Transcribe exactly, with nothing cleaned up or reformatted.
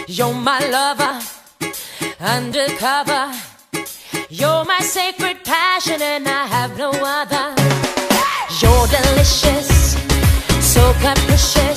You're my lover, undercover. You're my sacred passion and I have no other. You're delicious, so capricious.